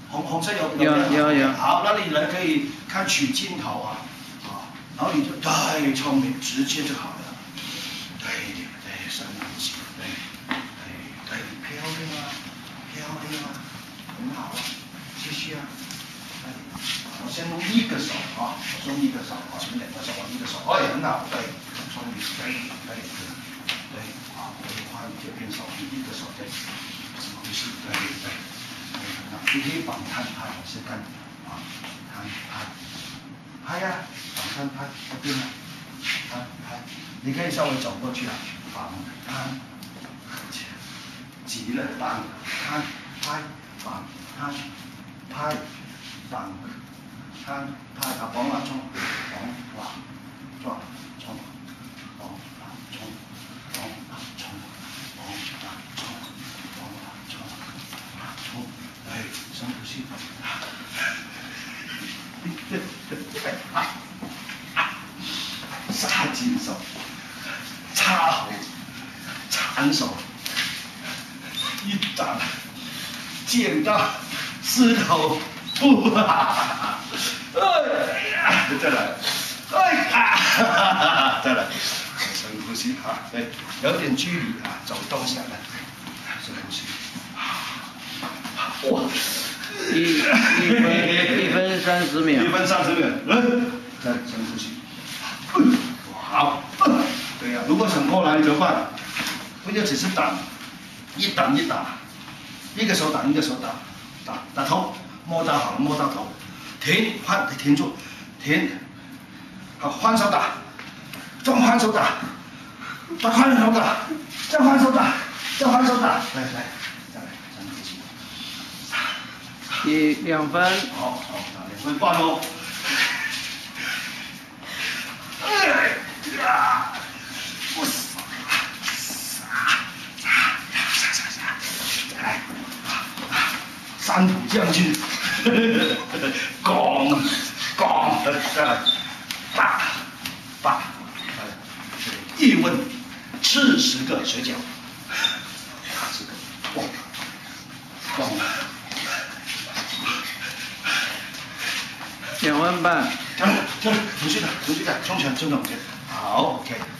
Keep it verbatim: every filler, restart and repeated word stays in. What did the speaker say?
红红色有有有有。 好，那你呢可以看取镜头啊，啊，然后你就对聪明，直接就好了。对对，深呼吸，对对对，漂亮啊，漂亮啊，很好啊，继续啊。我先用一个手啊，我用一个手啊，前面两个手，我一个手，哎，很好，对，聪明，对对对，好，我就换这边手，一个手对，深呼吸，对对。你可以反看拍，是看啊，看拍，拍呀，反看拍，这边啊，拍拍，你可以稍微走过去啊，反看，急了反看拍，反看拍，反看拍，啊，往哪冲，往哪转，冲，往哪冲，往哪冲，往哪冲，往哪冲，哪冲。哎，深呼吸。啊啊！杀金手，插喉，缠手，一掌，剪刀，石头布啊！哎呀，再来，哎呀，再来，深呼吸啊，对，有点距离啊，走动下来，深呼吸。哇！ 一一分一分三十秒。 一分三十秒，嗯，再深呼吸。好，对呀、啊，如果醒过来怎么办？不就只是打，一打一打，一个手打一个手打，打打头，摸到好了摸到头，停，换停住，停，好换手打，再换手打，再换手打，再换手打，再换手打，来来，再来，深呼吸。 一两分。 好好，打两分半哦。哎呀！我死！来，三浦将军，拱拱，再来，大大，一问吃十个水饺，十个，拱拱。 两分半。 这样，这样，继续的，继续的，冲拳，冲拳，好 ，OK。